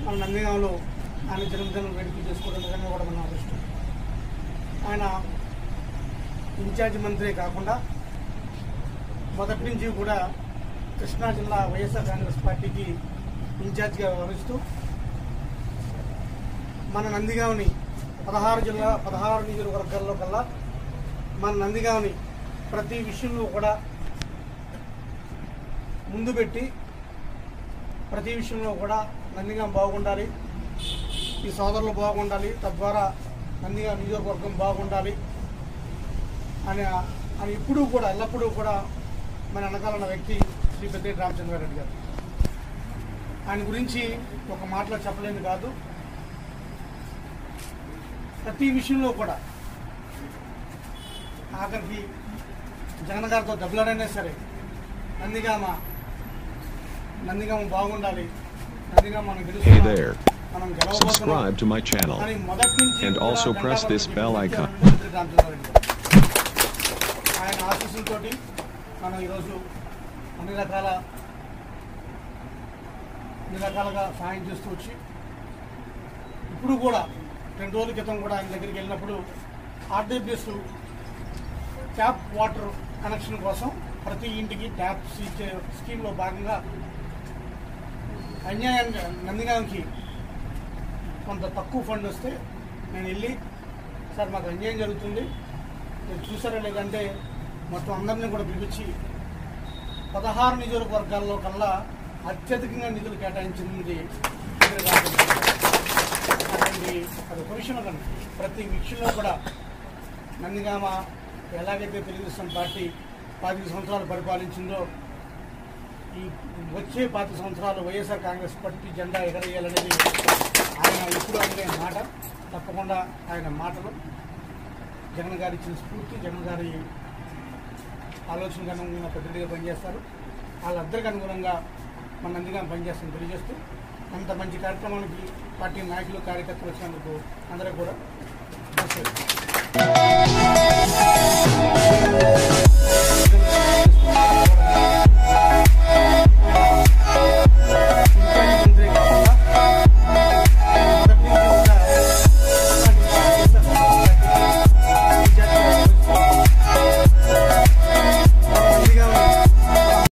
మన నందిగాంలో ఆయన జన్మదినం వేడుకలు చేసుకోవడం నిజంగా కూడా మన అదృష్టం. ఆయన ఇన్ఛార్జి మంత్రే కాకుండా మొదటి నుంచి కూడా కృష్ణా జిల్లా వైఎస్ఆర్ కాంగ్రెస్ పార్టీకి ఇన్ఛార్జిగా వ్యవహరిస్తూ మన నందిగాంని 16 నియోజకవర్గాల్లో కల్లా మన నందిగాంని ప్రతి విషయంలో కూడా ముందు పెట్టి ప్రతి విషయంలో కూడా నందిగాం బాగుండాలి, ఈ సోదరులు బాగుండాలి, తద్వారా నందిగాం నియోజకవర్గం బాగుండాలి అని ఎప్పుడూ కూడా ఎల్లప్పుడూ కూడా మన వెనకాలన్న వ్యక్తి శ్రీ పెద్దిరెడ్డి రామచంద్రారెడ్డి గారు. ఆయన గురించి ఒక మాటలో చెప్పలేని కాదు. ప్రతి విషయంలో కూడా ఆఖరికి జగన్ గారితో దెబ్బలాడైనా సరే నందిగామ బాగుండాలి, నందిగామ మనం గెలుస్తున్నాం, మనం గెలవబోతున్నాం అని మొదటి నుంచి ఆయన ఆశీస్సులతో మనం ఈరోజు అన్ని రకాలుగా సహాయం చేస్తూ వచ్చి ఇప్పుడు కూడా 2 రోజుల క్రితం కూడా ఆయన దగ్గరికి వెళ్ళినప్పుడు ఆర్డబ్ల్యూఎస్ ట్యాప్ వాటర్ కనెక్షన్ కోసం ప్రతి ఇంటికి ట్యాప్ స్కీమ్లో భాగంగా అన్యాయంగా నందిగాంకి కొంత తక్కువ ఫండ్ వస్తే నేను వెళ్ళి సార్ మాకు అన్యాయం జరుగుతుంది మీరు చూసారా లేదంటే మొత్తం అందరినీ కూడా పిలిపించి 16 నియోజకవర్గాల్లో కల్లా అత్యధికంగా నిధులు కేటాయించింది. అది ఒక విషయంలో కానీ ప్రతి విషయంలో కూడా నందిగామ ఎలాగైతే తెలుగుదేశం పార్టీ 25 సంవత్సరాలు పరిపాలించిందో ఈ వచ్చే 25 సంవత్సరాలు వైఎస్ఆర్ కాంగ్రెస్ పార్టీ జెండా ఎగరేయాలనేది ఆయన ఎప్పుడు అనే మాట. తప్పకుండా ఆయన మాటలు జగన్ గారు ఇచ్చిన స్ఫూర్తి, జగన్ గారి ఆలోచనకు అనుగుణంగా పెద్దగా పనిచేస్తారు. వాళ్ళందరికీ అనుగుణంగా మన నందిగాం పనిచేస్తామని తెలియజేస్తూ అంత మంచి కార్యక్రమానికి పార్టీ నాయకులు కార్యకర్తలు వచ్చినందుకు అందరికీ కూడా